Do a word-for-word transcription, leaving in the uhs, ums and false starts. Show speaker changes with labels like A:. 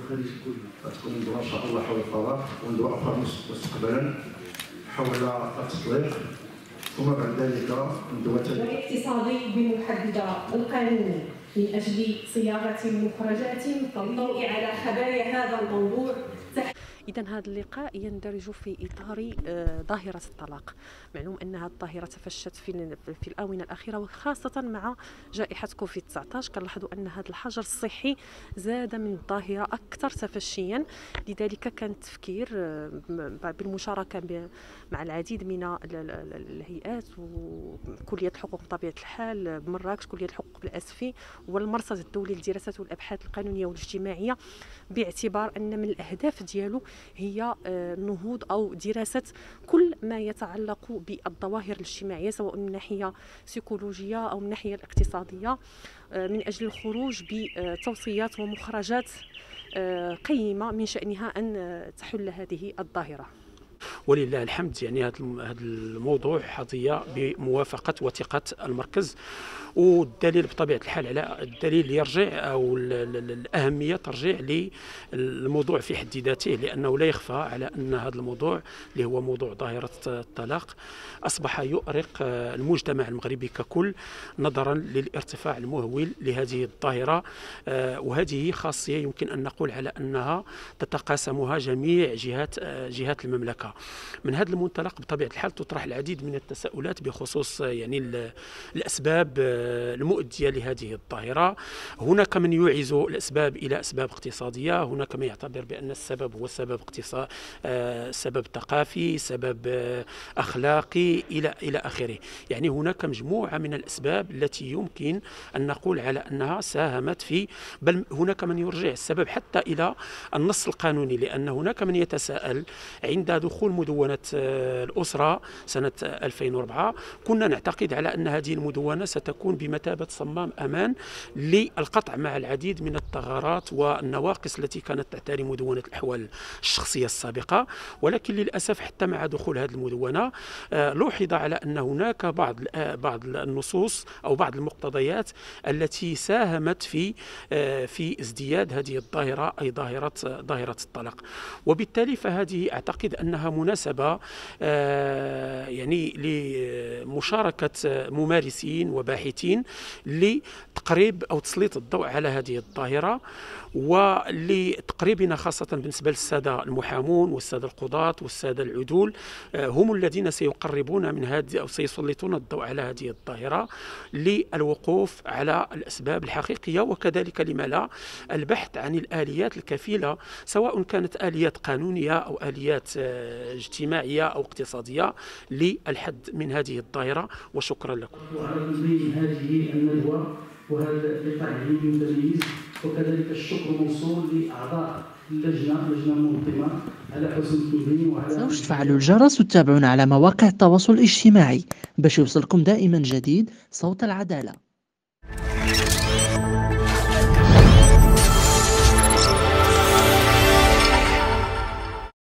A: غتكون ندوة ان شاء الله حول الطلاق وندوة اخرى مستقبلا حول التطليق، ثم بعد ذلك ندوة
B: الاقتصادي بمحددة القانوني من أجل صياغة مخرجات للضوء على خبايا هذا الموضوع.
C: إذا هذا اللقاء يندرج في إطار ظاهرة الطلاق. معلوم أن هذه الظاهرة تفشت في في الآونة الأخيرة، وخاصة مع جائحة كوفيد تسعة عشر كنلاحظوا أن هذا الحجر الصحي زاد من الظاهرة أكثر تفشيا. لذلك كان التفكير بالمشاركة مع العديد من الهيئات وكلية الحقوق بطبيعة الحال بمراكش، كلية الحقوق بالأسفي، والمرصد الدولي للدراسات والأبحاث القانونية والاجتماعية، باعتبار أن من الأهداف ديالو هي نهوض أو دراسة كل ما يتعلق بالظواهر الاجتماعية، سواء من ناحية سيكولوجية أو من ناحية الاقتصادية، من أجل الخروج بتوصيات ومخرجات قيمة من شأنها أن تحل هذه الظاهرة.
D: ولله الحمد يعني هذا الموضوع حظي بموافقة وثيقة المركز، والدليل بطبيعة الحال على الدليل يرجع أو الأهمية ترجع للموضوع في حد ذاته، لأنه لا يخفى على أن هذا الموضوع اللي هو موضوع ظاهرة الطلاق أصبح يؤرق المجتمع المغربي ككل، نظرا للارتفاع المهول لهذه الظاهرة، وهذه خاصية يمكن أن نقول على أنها تتقاسمها جميع جهات جهات المملكة. من هذا المنطلق بطبيعة الحال تطرح العديد من التساؤلات بخصوص يعني الأسباب المؤدية لهذه الظاهرة. هناك من يعيز الأسباب إلى أسباب اقتصادية، هناك من يعتبر بأن السبب هو سبب اقتصاد، سبب ثقافي، سبب أخلاقي، إلى إلى آخره. يعني هناك مجموعة من الأسباب التي يمكن أن نقول على أنها ساهمت في، بل هناك من يرجع السبب حتى إلى النص القانوني، لأن هناك من يتساءل عند دخول مدونة الأسرة سنة ألفين وأربعة كنا نعتقد على أن هذه المدونة ستكون بمثابة صمام أمان للقطع مع العديد من الثغرات والنواقص التي كانت تعتري مدونة الأحوال الشخصية السابقة، ولكن للأسف حتى مع دخول هذه المدونة لوحظ على أن هناك بعض بعض النصوص أو بعض المقتضيات التي ساهمت في في ازدياد هذه الظاهرة، أي ظاهرة ظاهرة الطلاق. وبالتالي فهذه أعتقد أنها مناسبة يعني لمشاركة ممارسين وباحثين لتقريب أو تسليط الضوء على هذه الظاهرة، ولتقريبنا خاصة بالنسبة للسادة المحامون والسادة القضاة والسادة العدول، هم الذين سيقربون من هذه أو سيسلطون الضوء على هذه الظاهرة للوقوف على الأسباب الحقيقية، وكذلك لما لا البحث عن الآليات الكفيلة، سواء كانت آليات قانونية أو آليات اجتماعية أو اقتصادية للحد من هذه الظاهرة. وشكرا لكم.
E: وعلى تنظيم هذه الندوة وهذا اللقاء العلمي المتميز، وكذلك الشكر موصول لأعضاء اللجنة اللجنة المنظمة على حسن التنظيم وعلى
F: تنسوش تفعلوا الجرس وتتابعونا على مواقع التواصل الاجتماعي باش يوصلكم دائما جديد صوت العدالة.